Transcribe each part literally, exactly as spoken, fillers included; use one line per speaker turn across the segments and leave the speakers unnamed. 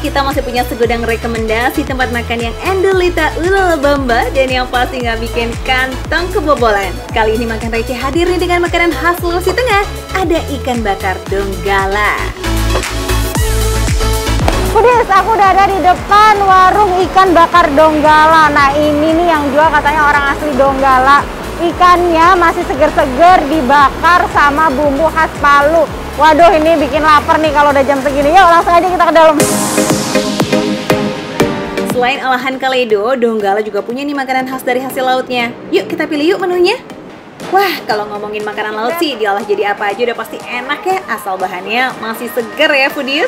kita masih punya segudang rekomendasi tempat makan yang endelita ulala bamba dan yang pasti nggak bikin kantong kebobolan. Kali ini Makan Receh hadir nih dengan makanan khas Sulawesi Tengah. Ada ikan bakar Donggala.
Foodies, aku udah ada di depan warung ikan bakar Donggala. Nah ini nih yang jual katanya orang asli Donggala. Ikannya masih seger-seger dibakar sama bumbu khas Palu. Waduh, ini bikin lapar nih kalau udah jam segini. Yuk langsung aja kita ke dalam.
Selain olahan Kaledo, Donggala juga punya nih makanan khas dari hasil lautnya. Yuk kita pilih yuk menunya. Wah, kalau ngomongin makanan laut sih diolah jadi apa aja udah pasti enak ya, asal bahannya masih seger ya Foodies.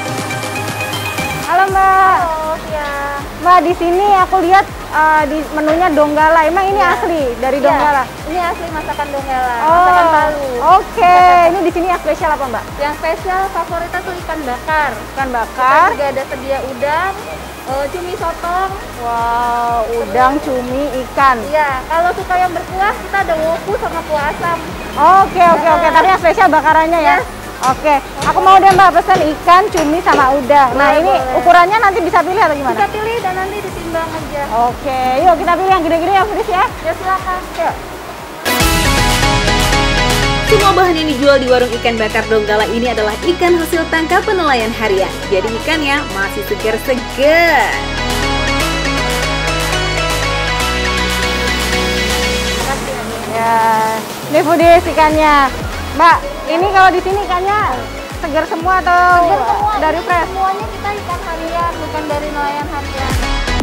Halo Mbak.
Halo, ya.
Mbak, di sini aku lihat uh, di menunya Donggala. Emang ini
Ya.
asli dari
Ya,
Donggala?
ini asli masakan Donggala,
Oh,
masakan Palu.
Oke, ini di sini yang spesial apa Mbak?
Yang spesial favoritnya tuh ikan bakar.
Ikan
Kita
bakar.
juga ada sedia udang, eh, cumi sotong.
Wow, udang, cumi, ikan.
Iya, kalau suka yang berkuah kita ada woku sama kuah asam.
Oke, oke, oke. Tapi yang spesial bakarannya ya?
Yes.
Oke, aku mau deh Mbak pesen ikan, cumi, sama udang. Nah
Boleh,
ini
boleh.
ukurannya nanti bisa pilih atau gimana?
Bisa pilih dan nanti ditimbang aja.
Oke, yuk kita pilih yang gede-gede ya Foodies ya.
Ya silakan.
Yuk.
Semua bahan yang dijual di warung ikan bakar Donggala ini adalah ikan hasil tangkapan nelayan harian. Jadi ikannya masih segar-segar.
Ya, ini Foodies ikannya. Mbak, ini kalau di sini ikannya segar semua atau
Segar semua,
dari
ini
fresh?
Semuanya kita ikan harian, bukan dari nelayan harian.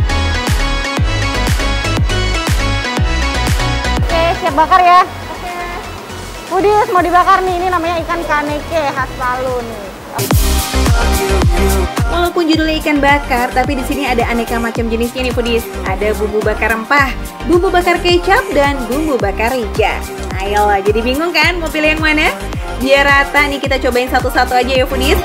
Oke, siap bakar ya.
Oke.
Foodies mau dibakar nih, ini namanya ikan kaneke khas Palu nih.
Walaupun judulnya ikan bakar, tapi di sini ada aneka macam jenisnya nih Foodies. Ada bumbu bakar rempah, bumbu bakar kecap, dan bumbu bakar rica. Ayolah, jadi bingung kan mau pilih yang mana? Biar rata nih kita cobain satu-satu aja ya Foodies.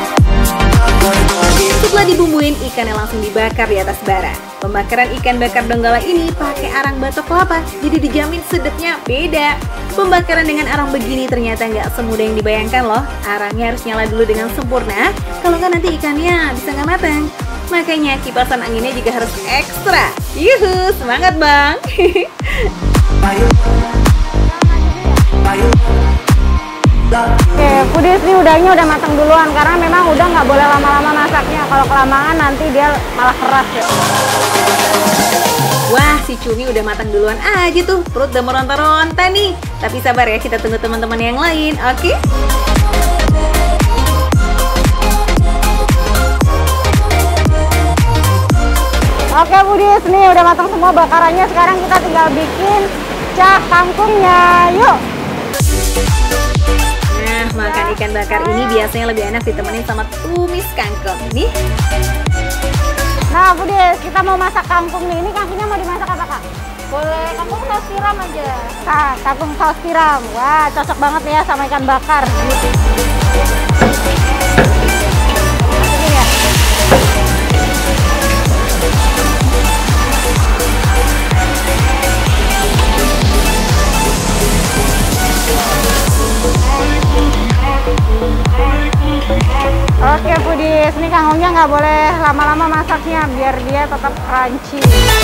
Setelah dibumbuin, ikannya langsung dibakar di atas bara. Pembakaran ikan bakar Donggala ini pakai arang batok kelapa, jadi dijamin sedapnya beda. Pembakaran dengan arang begini ternyata nggak semudah yang dibayangkan loh. Arangnya harus nyala dulu dengan sempurna, kalau nggak nanti ikannya bisa nggak matang. Makanya kipasan anginnya juga harus ekstra. Yuhu, semangat bang!
Oke, Foodies ini udangnya udah matang duluan karena memang udang nggak boleh lama-lama masaknya. Kalau kelamaan nanti dia malah keras ya.
Wah, si cumi udah matang duluan aja tuh, perut udah meronta-ronta nih. Tapi sabar ya, kita tunggu teman-teman yang lain, oke?
Oke Foodies, nih udah matang semua bakarannya. Sekarang kita tinggal bikin cah kangkungnya. Yuk.
Nah, makan ikan bakar ini biasanya lebih enak ditemenin sama tumis kangkung nih.
Nah Foodies, kita mau masak kangkung nih. Ini kangkungnya mau dimasak apa Kak?
Boleh, kamu saus tiram aja.
Nah, kangkung saus tiram. Wah, cocok banget nih ya sama ikan bakar. Masukin ya. Oke Foodies, ini kangkungnya nggak boleh lama-lama masaknya biar dia tetap crunchy.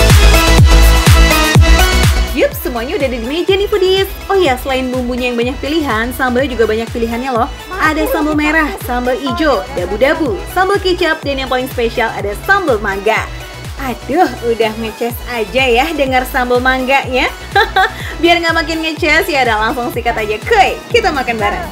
Yup, semuanya udah ada di meja nih Foodies. Oh ya, selain bumbunya yang banyak pilihan, sambalnya juga banyak pilihannya loh. Ada sambal merah, sambal hijau, dabu-dabu, sambal kecap, dan yang paling spesial ada sambal mangga. Aduh, udah ngeces aja ya dengar sambal mangganya. Biar nggak makin ngeces ya udah langsung sikat aja. Kuy, kita makan bareng.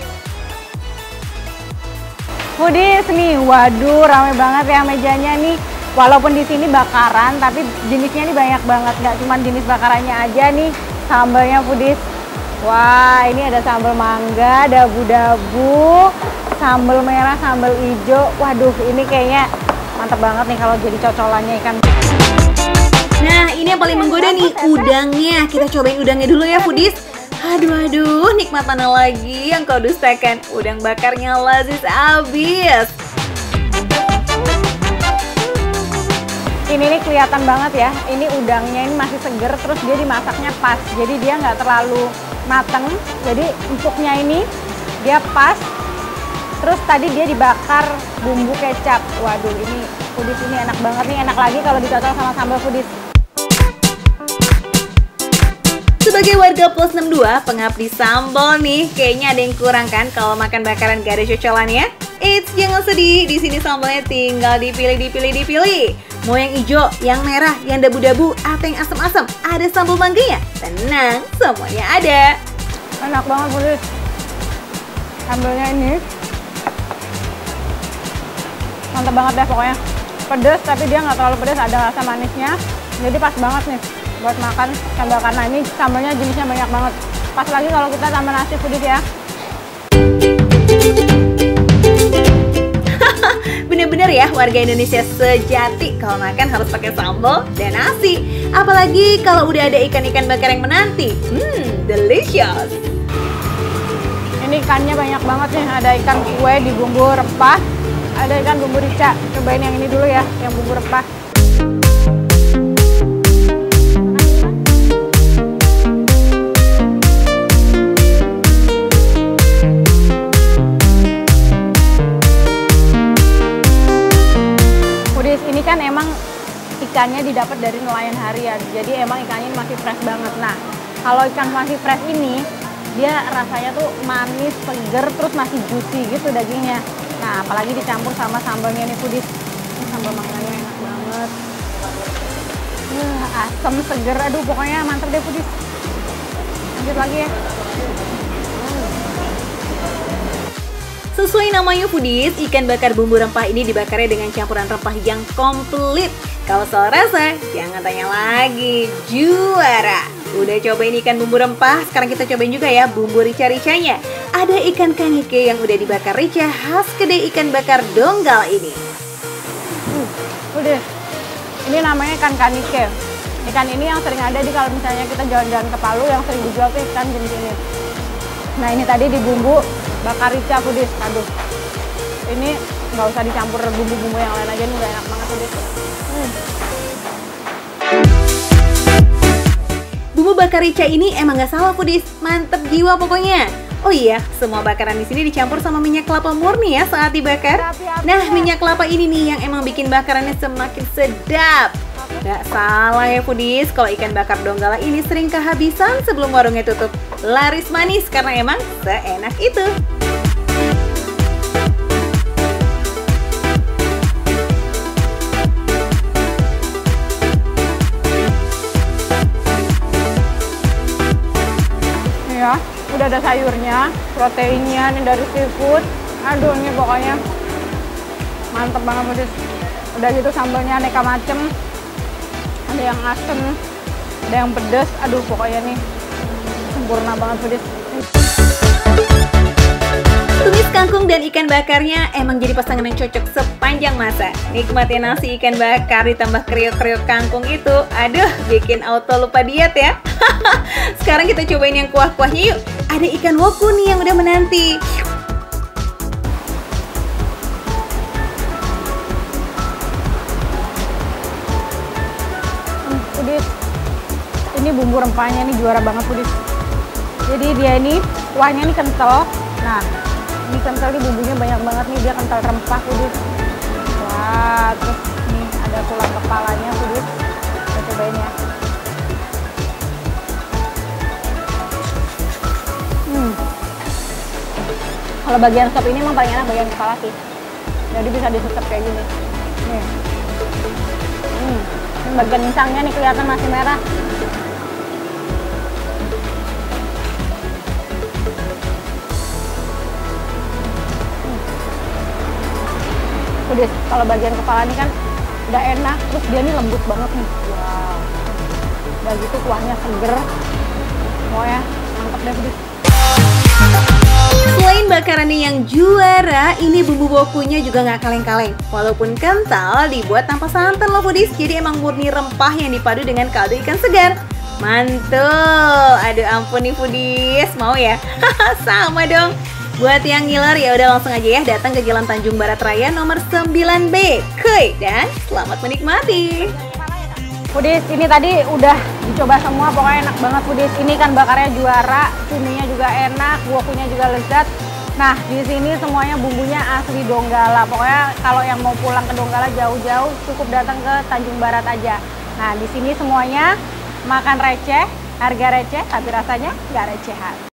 Foodies nih, waduh rame banget ya mejanya nih. Walaupun di sini bakaran, tapi jenisnya nih banyak banget. Nggak cuma jenis bakarannya aja nih, sambalnya Foodies. Wah, ini ada sambal mangga, dabu-dabu, sambal merah, sambal hijau. Waduh, ini kayaknya mantap banget nih kalau jadi cocolannya ikan.
Nah, ini yang paling menggoda nih, udangnya. Kita cobain udangnya dulu ya Foodies. Aduh, aduh, nikmat mana lagi yang kau dustakan? Udang bakarnya lazis abis.
Ini nih kelihatan banget ya, ini udangnya ini masih seger, terus dia dimasaknya pas. Jadi dia nggak terlalu mateng, jadi empuknya ini dia pas. Terus tadi dia dibakar bumbu kecap. Waduh, ini foodies ini enak banget nih, enak lagi kalau dicocol sama sambal foodies.
Sebagai warga plus enam puluh dua, pengabdi sambal nih, kayaknya ada yang kurang kan kalau makan bakaran gak ada cocolannya? Eits, jangan sedih, di sini sambalnya tinggal dipilih, dipilih, dipilih. Mau yang hijau, yang merah, yang dabu-dabu, atau yang asam-asam, ada sambal mangganya? Tenang, semuanya ada.
Enak banget foodies. Sambalnya ini mantap banget deh pokoknya. Pedas tapi dia nggak terlalu pedas, ada rasa manisnya. Jadi pas banget nih buat makan sambal, karena ini sambalnya jenisnya banyak banget. Pas lagi kalau kita tambah nasi foodies ya.
Bener-bener ya warga Indonesia sejati kalau makan harus pakai sambal dan nasi. Apalagi kalau udah ada ikan-ikan bakar yang menanti. Hmm, delicious.
Ini ikannya banyak banget nih, ada ikan kue di bumbu rempah, ada ikan bumbu rica. Cobain yang ini dulu ya, yang bumbu rempah. Foodies, ini kan emang ikannya didapat dari nelayan harian, jadi emang ikannya masih fresh banget. Nah, kalau ikan masih fresh ini, dia rasanya tuh manis, seger, terus masih juicy gitu dagingnya. Nah, apalagi dicampur sama sambalnya nih foodies. Ini sambal mangganya enak banget. Uh, asem, seger, aduh pokoknya mantep deh foodies. Lanjut lagi ya.
Sesuai namanya foodies, ikan bakar bumbu rempah ini dibakarnya dengan campuran rempah yang komplit. Kalau soal rasa, jangan tanya lagi, juara. Udah cobain ikan bumbu rempah, sekarang kita cobain juga ya bumbu rica-ricanya. Ada ikan kanike yang udah dibakar rica khas kedai ikan bakar Donggala ini.
Uh, udah, ini namanya ikan kanike. Ikan ini yang sering ada di kalau misalnya kita jalan-jalan ke Palu, yang sering dijual tuh ikan jenis ini. Nah, ini tadi di bumbu bakar rica foodies. Aduh, ini nggak usah dicampur bumbu-bumbu yang lain aja, ini udah enak banget foodies. Hmm.
Bumbu bakar rica ini emang nggak salah foodies, mantep jiwa pokoknya. Oh iya, semua bakaran di sini dicampur sama minyak kelapa murni ya saat dibakar. Nah, minyak kelapa ini nih yang emang bikin bakarannya semakin sedap. Nggak salah ya foodies, kalau ikan bakar Donggala ini sering kehabisan sebelum warungnya tutup. Laris manis karena emang seenak itu.
Ya, udah ada sayurnya, proteinnya nih dari seafood. Aduh, ini pokoknya mantep banget foodies. Udah gitu sambalnya aneka macem, ada yang asem, ada yang pedas. Aduh, pokoknya nih sempurna banget foodies.
Tumis kangkung dan ikan bakarnya emang jadi pasangan yang cocok sepanjang masa. Nikmatin nasi ikan bakar ditambah kriuk-kriuk kangkung itu, aduh bikin auto lupa diet ya. Sekarang kita cobain yang kuah-kuahnya yuk. Ada ikan woku nih yang udah menanti.
Hmm, foodies, ini bumbu rempahnya nih juara banget foodies. Jadi dia ini kuahnya nih kental. Nah, ini kental nih, bumbunya banyak banget nih, dia kental rempah foodies. Wah, terus nih ada tulang kepalanya foodies. Kita cobain ya. Hmm. Kalau bagian sop ini emang paling enak bagian kepala sih. Jadi bisa disusap kayak gini. Nih. Hmm. Ini bagian insangnya nih kelihatan masih merah. Foodies, kalau bagian kepala ini kan udah enak, terus dia nih lembut banget nih. Wow. Udah gitu kuahnya seger. Pokoknya mantep deh foodies.
Selain bakarannya yang juara, ini bumbu wokunya juga nggak kaleng-kaleng. Walaupun kental, dibuat tanpa santan loh foodies. Jadi emang murni rempah yang dipadu dengan kaldu ikan segar. Mantul. Aduh ampun nih foodies, mau ya? Sama dong. Buat yang ngiler ya udah langsung aja ya datang ke Jalan Tanjung Barat Raya nomor sembilan B. Kuy, dan selamat menikmati.
Foodies, ini tadi udah dicoba semua, pokoknya enak banget foodies. Ini kan bakarnya juara, cuminya juga enak, wokunya juga lezat. Nah, di sini semuanya bumbunya asli Donggala. Pokoknya kalau yang mau pulang ke Donggala jauh-jauh cukup datang ke Tanjung Barat aja. Nah, di sini semuanya makan receh, harga receh, tapi rasanya nggak recehan.